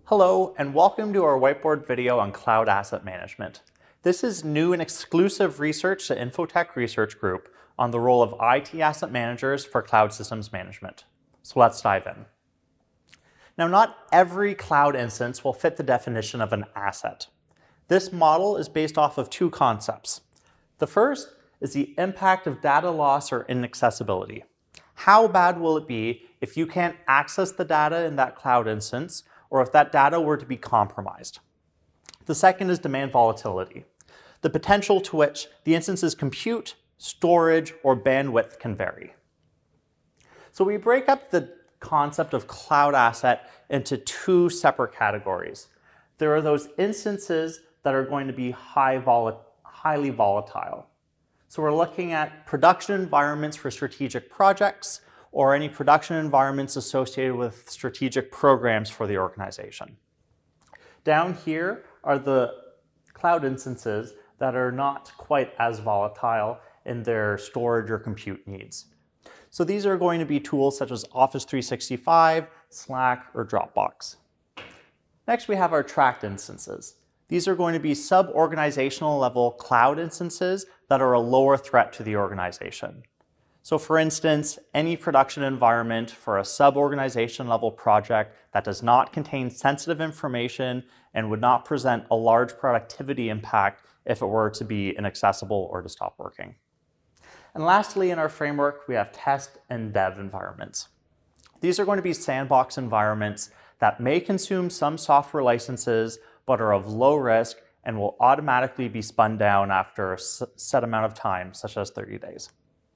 Hello, and welcome to our whiteboard video on cloud asset management. This is new and exclusive research to Infotech Research Group on the role of IT asset managers for cloud systems management. So let's dive in. Now, not every cloud instance will fit the definition of an asset. This model is based off of two concepts. The first is the impact of data loss or inaccessibility. How bad will it be if you can't access the data in that cloud instance, or if that data were to be compromised? The second is demand volatility, the potential to which the instance's compute, storage, or bandwidth can vary. So we break up the concept of cloud asset into two separate categories. There are those instances that are going to be highly volatile. So we're looking at production environments for strategic projects, or any production environments associated with strategic programs for the organization. Down here are the cloud instances that are not quite as volatile in their storage or compute needs. So these are going to be tools such as Office 365, Slack, or Dropbox. Next, we have our tracked instances. These are going to be sub-organizational level cloud instances that are a lower threat to the organization. So for instance, any production environment for a sub-organization level project that does not contain sensitive information and would not present a large productivity impact if it were to be inaccessible or to stop working. And lastly, in our framework, we have test and dev environments. These are going to be sandbox environments that may consume some software licenses, but are of low risk and will automatically be spun down after a set amount of time, such as 30 days.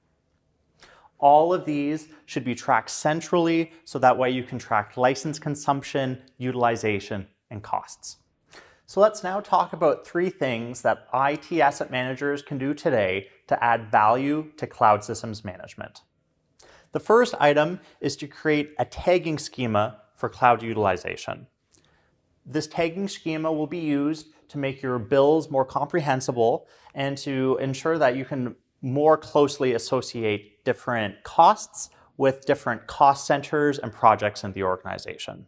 All of these should be tracked centrally, so that way you can track license consumption, utilization, and costs. So let's now talk about three things that IT asset managers can do today to add value to cloud systems management. The first item is to create a tagging schema for cloud utilization. This tagging schema will be used to make your bills more comprehensible and to ensure that you can more closely associate different costs with different cost centers and projects in the organization.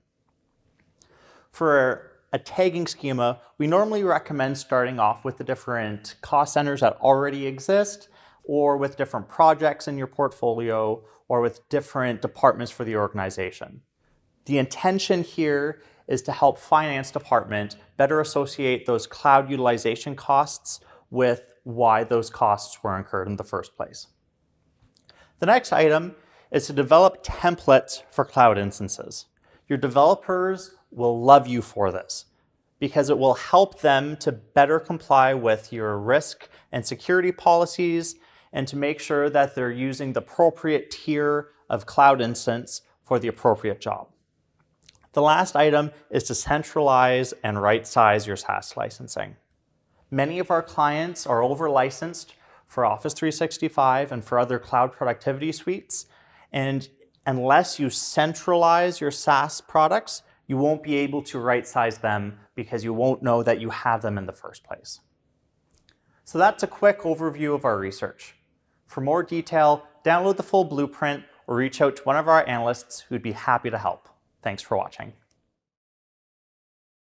For a tagging schema, we normally recommend starting off with the different cost centers that already exist, or with different projects in your portfolio, or with different departments for the organization. The intention here is to help finance department better associate those cloud utilization costs with why those costs were incurred in the first place. The next item is to develop templates for cloud instances. Your developers will love you for this because it will help them to better comply with your risk and security policies and to make sure that they're using the appropriate tier of cloud instance for the appropriate job. The last item is to centralize and right-size your SaaS licensing. Many of our clients are over-licensed for Office 365 and for other cloud productivity suites, and unless you centralize your SaaS products, you won't be able to right-size them because you won't know that you have them in the first place. So that's a quick overview of our research. For more detail, download the full blueprint or reach out to one of our analysts who'd be happy to help. Thanks for watching.